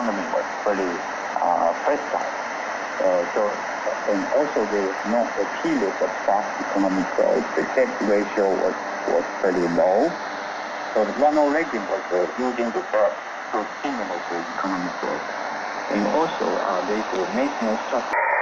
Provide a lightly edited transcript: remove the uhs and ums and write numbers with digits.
economy was pretty fragile. And also there was no a period of fast economic growth. The debt ratio was pretty low. So Ronald Reagan was using the debt to stimulate the economic growth. And also there's a national structure.